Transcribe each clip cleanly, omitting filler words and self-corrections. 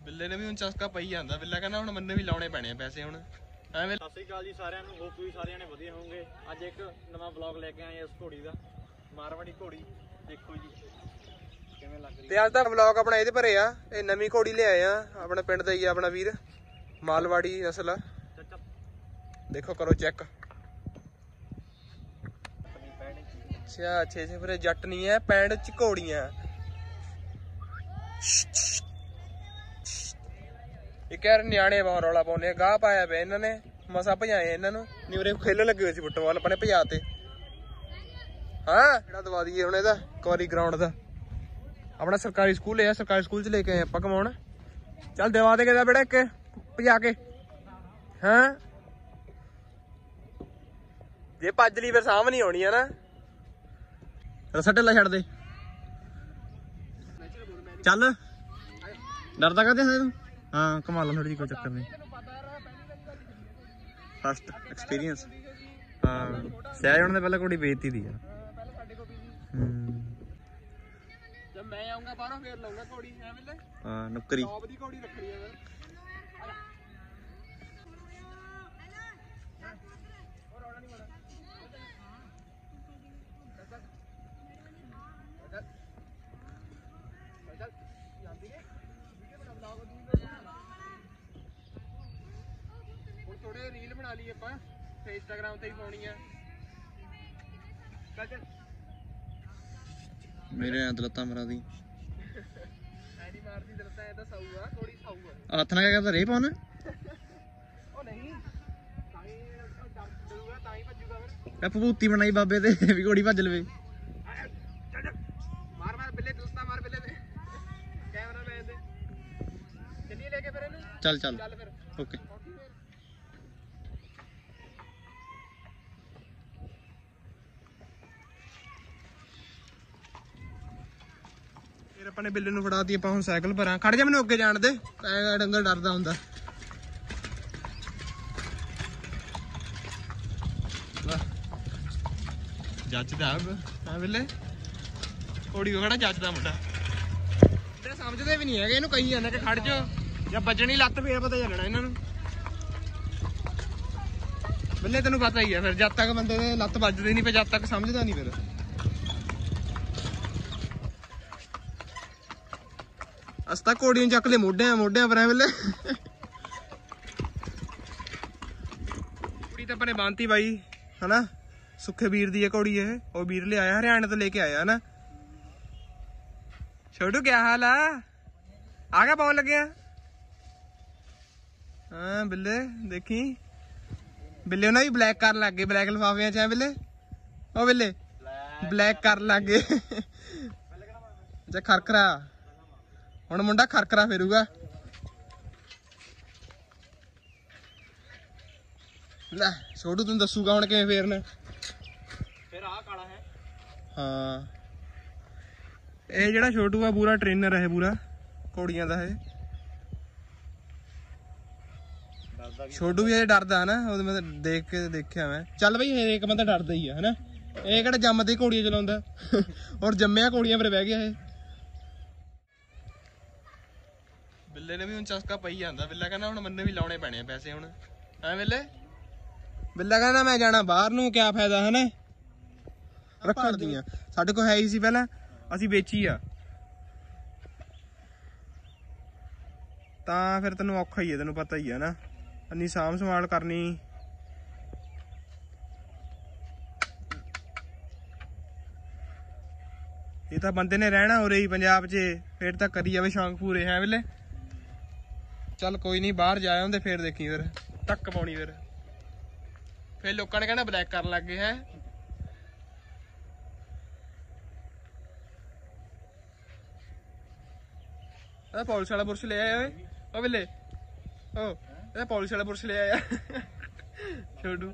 ਬਿੱਲੇ ਨੇ ਵੀ ਹੁਣ ਚਸਕਾ ਪਈ ਜਾਂਦਾ। ਬਿੱਲਾ ਕਹਿੰਦਾ ਹੁਣ ਮੈਨੂੰ ਵੀ ਲਾਉਣੇ ਪੈਣੇ ਆ ਪੈਸੇ ਹੁਣ ਐਵੇਂ। ਸਤਿ ਸ਼੍ਰੀ ਅਕਾਲ ਜੀ ਸਾਰਿਆਂ ਨੂੰ, ਹੋਪ ਵੀ ਸਾਰਿਆਂ ਨੇ ਵਧੀਆ ਹੋਵੋਗੇ। ਅੱਜ ਇੱਕ ਨਵਾਂ ਵਲੌਗ ਲੈ ਕੇ ਆਏ ਇਸ ਘੋੜੀ ਦਾ, ਮਾਰਵਾੜੀ ਘੋੜੀ। ਦੇਖੋ ਜੀ ਕਿਵੇਂ ਲੱਗ ਰਹੀ। ਤੇ ਅੱਜ ਦਾ ਵਲੌਗ ਆਪਣਾ ਇਹਦੇ ਭਰੇ ਆ। ਇਹ ਨਵੀਂ ਘੋੜੀ ਲਿਆਏ ਆ ਆਪਣੇ ਪਿੰਡ ਦਾ ਹੀ ਆ ਆਪਣਾ ਵੀਰ, ਮਾਲਵਾੜੀ ਨਸਲ ਆ। ਦੇਖੋ ਕਰੋ ਚੈੱਕ। ਅੱਛਾ 6 ਫਿਰ ਜੱਟ ਨਹੀਂ ਹੈ, ਪੈਂਡ ਚ ਘੋੜੀਆਂ। ਇਹ ਕਹਿ ਰਹੇ ਨਿਆਣੇ ਬਹੁਤ ਰੌਲਾ ਪਾਉਂਦੇ ਆ, ਗਾਹ ਪਾਇਆ ਪਿਆ ਇਹਨਾਂ ਨੇ, ਮਸਾ ਭਜਾਏ ਇਹਨਾਂ ਨੂੰ। ਨਹੀਂ ਉਰੇ ਖੇਲਣ ਲੱਗੇ ਹੋਏ ਸੀ ਫੁੱਟਬਾਲ, ਆਪਣੇ ਭਜਾ ਤੇ। ਹਾਂ ਜਿਹੜਾ ਦਵਾ ਦਈਏ ਹੁਣ ਇਹਦਾ ਇੱਕ ਵਾਰੀ ਗਰਾਊਂਡ ਦਾ। ਆਪਣਾ ਸਰਕਾਰੀ ਸਕੂਲ ਹੈ, ਸਰਕਾਰੀ ਸਕੂਲ ਚ ਲੈ ਕੇ ਆਏ ਆਪਾਂ ਘਮਾਉਣ। ਚੱਲ ਦਵਾ ਦੇ ਕੇ ਬੇਟਾ ਇੱਕ ਭਜਾ ਕੇ। ਹਾਂ ਜੇ ਭੱਜ ਲਈ ਫਿਰ ਸਾਂਭ ਨਹੀਂ ਆਉਣੀ ਆ ਨਾ। ਰਸਾ ਢਿੱਲਾ ਛੱਡ ਦੇ। ਚੱਲ ਡਰਦਾ ਕਰਦੇ ਤੂੰ? ਹਾਂ ਕਮਾ ਲਾ ਥੋੜੀ ਜਿਹੀ, ਕੋਈ ਚੱਕਰ ਨਹੀਂ। First experience. ਹਾਂ ਸਹਿਜ ਉਹਨਾਂ ਨੇ ਪਹਿਲਾਂ ਘੋੜੀ ਵੇਚਤੀ ਦੀ ਆ। ਜਦ ਮੈਂ ਆਉਂਗਾ ਬਾਹਰੋਂ ਫੇਰ ਲਾਉਂਗਾ ਘੋੜੀ ਐਵੇਂ। ਹਾਂ ਨੁੱਕਰੀ ਟੌਪ ਦੀ ਘੋੜੀ ਰੱਖਣੀ ਆ ਫਿਰ। ਹੁਣ ਥੋੜੇ ਰੀਲ ਬਣਾ ਲਈ ਆਪਾਂ, ਇੰਸਟਾਗ੍ਰਾਮ ਤੇ ਹੀ ਪਾਉਣੀ ਆ। ਚੱਲ ਮੇਰੇ ਲੱਤਾਂ ਮਰਾ ਦੀ ਐਨੀ ਮਾਰਦੀ ਲੱਤਾਂ। ਇਹ ਤਾਂ ਸਾਊ ਆ ਥੋੜੀ, ਸਾਊ ਆ। ਹੱਥ ਨਾਲ ਕਿਆ ਕਰਦਾ ਰੇ ਪਾਉਣ? ਉਹ ਨਹੀਂ ਤਾਂ ਹੀ ਡਰੂਗਾ, ਤਾਂ ਹੀ ਭੱਜੂਗਾ ਫਿਰ। ਇਹ ਭੂਤੀ ਬਣਾਈ ਬਾਬੇ ਤੇ ਵੀ ਘੋੜੀ ਭੱਜ ਲਵੇ। ਮਾਰ ਮਾਰ ਬਿੱਲੇ ਲੱਤਾਂ ਮਾਰ ਬਿੱਲੇ ਤੇ, ਕੈਮਰਾਮੈਨ ਦੇ। ਚੱਲੀਏ ਲੈ ਕੇ ਫਿਰ ਇਹਨੂੰ। ਚੱਲ ਚੱਲ ਚੱਲ ਫਿਰ ਓਕੇ। ਫਿਰ ਆਪਾਂ ਨੇ ਬਿੱਲੇ ਨੂੰ ਫੜਾਤੀ ਆਪਾਂ ਹੁਣ ਸਾਈਕਲ ਭਰਾਂ। ਖੜ ਜਾ ਮੈਨੂੰ ਅੱਗੇ ਜਾਣ ਦੇ, ਡੰਗਰ ਡਰਦਾ ਹੁੰਦਾ। ਜੱਜਦਾ ਹਾਂ ਬਿੱਲੇ ਘੋੜੀ ਕੋ ਖੜਾ ਜੱਜਦਾ ਮੁੰਡਾ। ਤੇ ਸਮਝਦੇ ਵੀ ਨਹੀਂ ਹੈਗੇ ਇਹਨੂੰ, ਕਹੀ ਜਾਂਦੇ ਕਿ ਖੜ ਜਾ ਜਾਂ ਵੱਜਣੀ ਲੱਤ ਫੇਰ ਪਤਾ ਚੱਲਣਾ ਇਹਨਾਂ ਨੂੰ। ਬਿੱਲੇ ਤੈਨੂੰ ਪਤਾ ਹੀ ਆ ਫਿਰ, ਜਦ ਤੱਕ ਬੰਦੇ ਦੇ ਲੱਤ ਵੱਜਦੀ ਨਹੀਂ ਫਿਰ ਜਦ ਤੱਕ ਸਮਝਦਾ ਨਹੀਂ ਫਿਰ। ਅਸ ਤਾਂ ਘੋੜੀਆਂ ਚੱਕ ਲੈ ਮੋਢਿਆਂ ਪਰ ਵੇਲੇ। ਕੁੜੀ ਤਾਂ ਆਪਣੇ ਬਾਂਤੀ ਬਾਈ ਹਨਾ, ਸੁੱਖੇ ਵੀਰ ਦੀ ਹੈ ਘੋੜੀ ਇਹ। ਉਹ ਵੀਰ ਲਿਆਇਆ ਹਰਿਆਣੇ ਤੋਂ ਲੈ ਕੇ ਆਇਆ ਨਾ। ਛੋਟੂ ਕਿਆ ਹਾਲ ਆ ਗਿਆ ਪਾਉਣ ਲੱਗਿਆ? ਹਾਂ ਬਿੱਲੇ ਦੇਖੀ, ਬਿੱਲੇ ਉਹਨਾਂ ਵੀ ਬਲੈਕ ਕਰਨ ਲੱਗ ਗਏ, ਬਲੈਕ ਲਿਫਾਫਿਆਂ ਚ। ਬਿੱਲੇ ਉਹ ਬਿੱਲੇ ਬਲੈਕ ਕਰਨ ਲੱਗ ਗਏ। ਅੱਛਾ ਖਰਖਰਾ, ਹੁਣ ਮੁੰਡਾ ਖਰਖਰਾ ਫੇਰੂਗਾ। ਲੈ ਛੋਟੂ ਤੈਨੂੰ ਦੱਸੂਗਾ ਹੁਣ ਕਿਵੇਂ ਫੇਰਨਾ। ਫਿਰ ਆਹ ਕਾਲਾ ਹੈ। ਹਾਂ ਇਹ ਜਿਹੜਾ ਛੋਟੂ ਆ ਪੂਰਾ ਟ੍ਰੇਨਰ ਹੈ, ਪੂਰਾ ਘੋੜੀਆਂ ਦਾ ਇਹ। ਛੋਟੂ ਵੀ ਇਹ ਡਰਦਾ ਨਾ, ਉਹਦੇ ਮੈਂ ਦੇਖ ਕੇ ਦੇਖਿਆ ਮੈਂ। ਚੱਲ ਬਈ ਹਰੇਕ ਬੰਦਾ ਡਰਦਾ ਹੀ ਆ ਹਨਾ। ਇਹ ਕਿਹੜਾ ਜੰਮਦੇ ਘੋੜੀਆਂ ਚਲਾਉਂਦਾ, ਔਰ ਜੰਮਿਆ ਘੋੜੀਆਂ ਪਰ ਬਹਿ ਗਿਆ ਇਹ। ਬਿੱਲੇ ਨੇ ਵੀ ਹੁਣ ਚਸਕਾ ਪਈ ਜਾਂਦਾ। ਬਿੱਲਾ ਕਹਿੰਦਾ ਹੁਣ ਮੈਨੂੰ ਵੀ ਲਾਉਣੇ ਪੈਣੇ ਆ ਪੈਸੇ ਹੁਣ ਐ। ਬਿੱਲੇ ਬਿੱਲਾ ਕਹਿੰਦਾ ਮੈਂ ਜਾਣਾ ਬਾਹਰ ਨੂੰ, ਕਿਆ ਫਾਇਦਾ ਹਨਾ ਰੱਖਣ ਦੀਆਂ। ਸਾਡੇ ਕੋਲ ਹੈ ਹੀ ਸੀ ਪਹਿਲਾਂ, ਅਸੀਂ ਵੇਚੀ ਆ। ਤਾਂ ਫਿਰ ਤੈਨੂੰ ਔਖਾ ਹੀ ਹੈ, ਤੈਨੂੰ ਪਤਾ ਹੀ ਹੈ ਨਾ, ਇੰਨੀ ਸਾਂਭ ਸੰਭਾਲ ਕਰਨੀ। ਇਹ ਤਾਂ ਬੰਦੇ ਨੇ ਰਹਿਣਾ ਉਰੇ ਹੀ ਪੰਜਾਬ 'ਚ, ਫਿਰ ਤਾਂ ਕਰੀ ਜਾਵੇ ਸ਼ੌਂਕ ਪੂਰੇ ਹੈ ਵੇਲੇ। ਚੱਲ ਕੋਈ ਨਹੀਂ ਬਾਹਰ ਜਾ ਆਉਂਦੇ ਫਿਰ ਦੇਖੀ, ਫਿਰ ਟੱਕ ਪਾਉਣੀ। ਫਿਰ ਲੋਕਾਂ ਨੇ ਕਹਿਣਾ ਬਲੈਕ ਕਰਨ ਲੱਗ ਗਏ ਹੈ। ਇਹ ਪੁਲਿਸ ਵਾਲਾ ਬੁਰਸ਼ ਲੈ ਆਇਆ ਓਏ। ਉਹ ਵੇਲੇ ਉਹ ਇਹ ਪੁਲਿਸ ਵਾਲਾ ਬੁਰਸ਼ ਲੈ ਆਇਆ ਛੋਟੂ।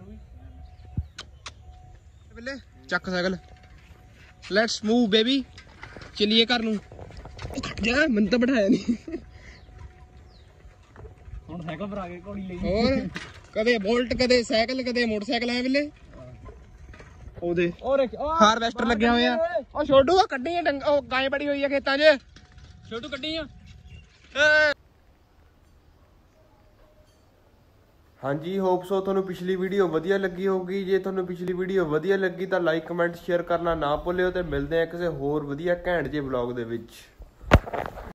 ਵੇਲੇ ਚੱਕ ਸਾਈਕਲ, ਲੈਟਸ ਮੂਵ ਬੇਬੀ, ਚਲੀਏ ਘਰ ਨੂੰ। ਜਾ ਮੈਨੂੰ ਤਾਂ ਬਿਠਾਇਆ ਨਹੀਂ। ਹੁਣ ਸਾਈਕਲ ਪਰ ਆ ਗਏ ਘੋੜੀ ਲਈ। ਹੋਰ ਕਦੇ ਬੋਲਟ, ਕਦੇ ਸਾਈਕਲ, ਕਦੇ ਮੋਟਰਸਾਈਕਲ ਹੈ ਵੇਲੇ। ਉਹਦੇ ਹਾਰਵੈਸਟਰ ਲੱਗਿਆ ਹੋਇਆ। ਉਹ ਛੋਟੂ ਕੱਢੀ ਉਹ ਗਾਂ ਬੜੀ ਹੋਈ ਆ ਖੇਤਾਂ 'ਚ। ਛੋਟੂ ਕੱਢੀ ਆ। ਹਾਂਜੀ ਹੋਪ ਸੋ ਤੁਹਾਨੂੰ ਪਿਛਲੀ ਵੀਡੀਓ ਵਧੀਆ ਲੱਗੀ ਹੋਊਗੀ। ਜੇ ਤੁਹਾਨੂੰ ਪਿਛਲੀ ਵੀਡੀਓ ਵਧੀਆ ਲੱਗੀ ਤਾਂ ਲਾਈਕ ਕਮੈਂਟ ਸ਼ੇਅਰ ਕਰਨਾ ਨਾ ਭੁੱਲਿਓ ਤੇ ਮਿਲਦੇ ਆ ਕਿਸੇ ਹੋਰ ਵਧੀਆ ਘੈਂਟ ਜਿਹੇ ਵਲੌਗ ਦੇ ਵਿੱਚ।